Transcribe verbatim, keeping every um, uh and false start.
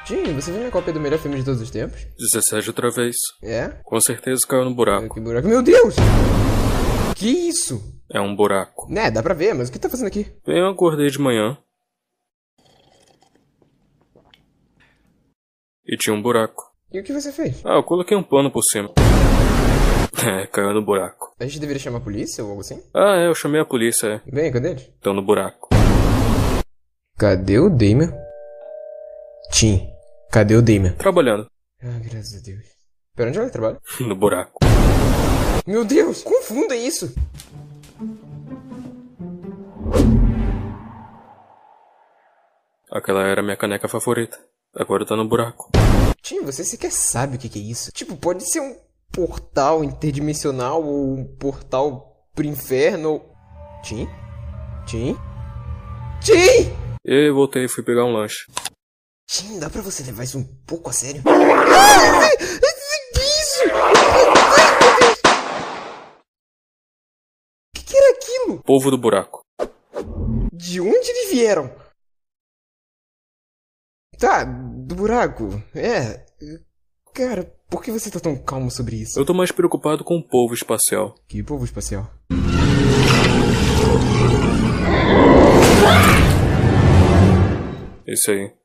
Tim, você viu minha cópia do melhor filme de todos os tempos? dezessete outra vez. É? Com certeza caiu no buraco. Que buraco. Meu Deus! Que isso? É um buraco. Né, dá pra ver, mas o que tá fazendo aqui? Bem, eu acordei de manhã. E tinha um buraco. E o que você fez? Ah, eu coloquei um pano por cima. É, caiu no buraco. A gente deveria chamar a polícia ou algo assim? Ah, é, eu chamei a polícia, é. Vem, cadê eles? Estão no buraco. Cadê o Damien? Tim, cadê o Damien? Trabalhando. Ah, graças a Deus. Pera, onde ela trabalha? No buraco. Meu Deus, confunda isso! Aquela era a minha caneca favorita. Agora tá no buraco. Tim, você sequer sabe o que que é isso. Tipo, pode ser um portal interdimensional ou um portal pro inferno ou... Tim? Tim? Tim! E aí eu voltei e fui pegar um lanche. Tim, dá pra você levar isso um pouco a sério? Ah, isso! O que que era aquilo? Povo do buraco. De onde eles vieram? Tá, do buraco. É. Cara, por que você tá tão calmo sobre isso? Eu tô mais preocupado com o povo espacial. Que povo espacial? Esse aí.